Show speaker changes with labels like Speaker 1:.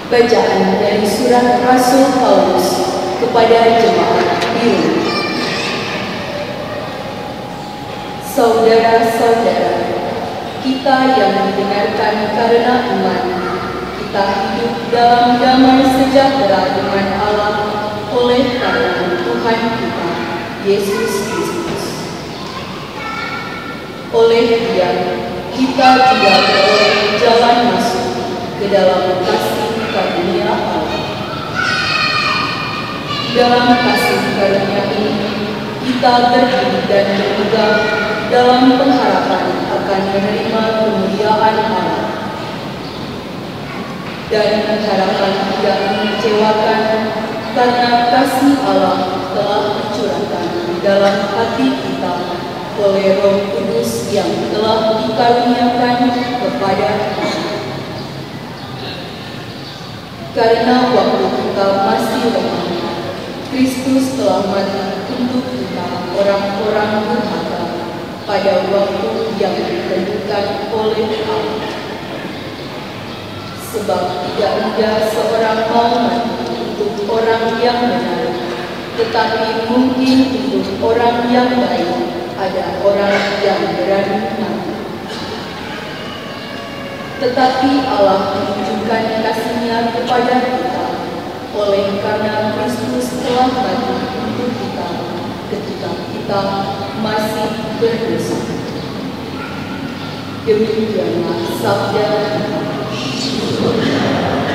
Speaker 1: Bacaan dari surat Rasul Paulus kepada jemaat di Roma. Saudara-saudara, kita yang dibenarkan karena iman, kita hidup dalam damai sejahtera dengan Allah oleh karena Tuhan kita, Yesus Kristus. Oleh Dia, kita juga beroleh jalan masuk ke dalam kasih karunia Allah. Di dalam kasih karunia ini, kita berdiri dan berpegang dalam pengharapan akan menerima kemuliaan Allah. Dan harapan tidak mengecewakan karena kasih Allah telah dicurahkan di dalam hati kita oleh Roh Kudus yang telah dikaruniakan kepada kita. Karena waktu kita masih lemah, Kristus telah mati untuk kita orang-orang durhaka pada waktu yang ditentukan oleh Allah. Sebab tidak ada seorang mau mati untuk orang yang benar, tetapi mungkin untuk orang yang baik ada orang yang berani mati. Tetapi Allah menunjukkan kasih-Nya kepada kita oleh karena Kristus telah mati untuk kita ketika kita masih berdosa. Demikianlah sabda Tuhan.